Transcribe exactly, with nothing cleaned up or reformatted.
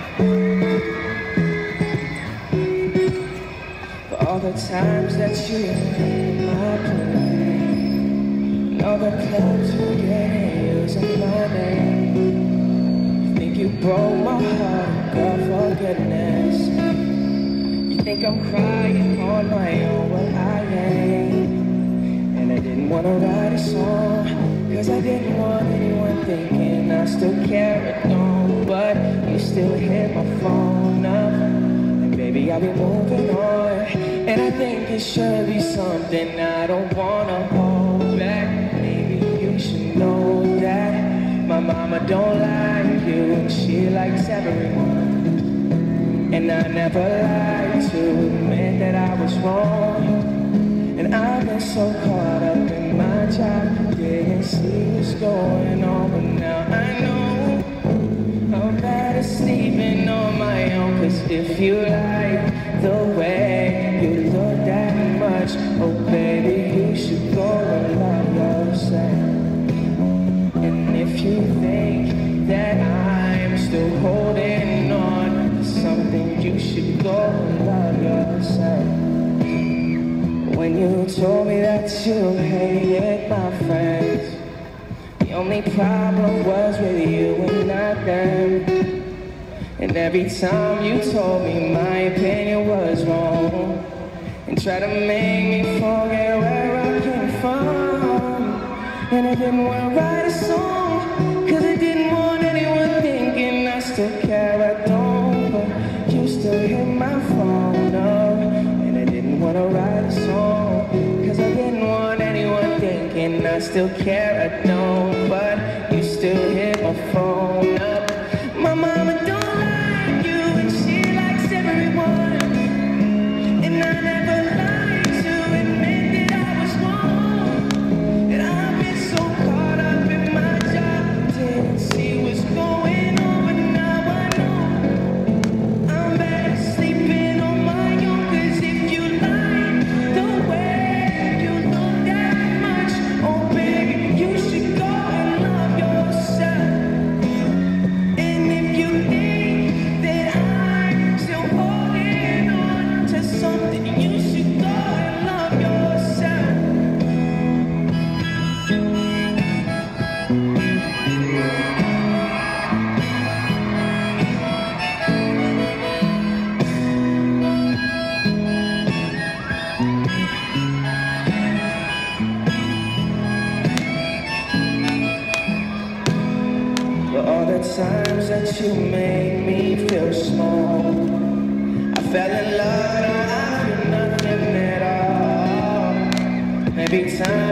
For all the times that you made my play, and all the clubs you get using my name. You think you broke my heart, girl, for goodness. You think I'm crying on my own, well I ain't. And I didn't wanna write a song, cause I didn't want anyone thinking I still care or don't. But you still hit my phone up, and baby I'll be moving on. And I think it should be something I don't wanna hold back. Maybe you should know that my mama don't like you, and she likes everyone. And I never lied to admit that I was wrong. And I've been so caught up in my job, didn't see what's going on. But now I know I'm better sleeping on my own. Cause if you like the way you look that much, oh baby, you should go and love yourself. And if you think that I'm still holding on to something, you should go and love yourself. When you told me that you hated my friends, the only problem was with you and not them. And every time you told me my opinion was wrong, and tried to make me forget where I came from. And I didn't want to write a song, cause I didn't want anyone thinking I still care, I don't. But you still hit my phone up, and I didn't want to write a song, cause I didn't want anyone thinking I still care, I don't. But you still hit my phone up. My mama don't like you, and she likes everyone. And I never lied to admit that I was wrong. And I've been so caught up in my job, didn't see what's going on. But now I know I'm better sleeping on my own. Cause if you like the way you look that much, oh baby, you should go and love yourself. And if you think that I'm still holding on to something, you should go and love yourself. For all the times that you made me feel small, I fell in love, no, I feel nothing at all. Every time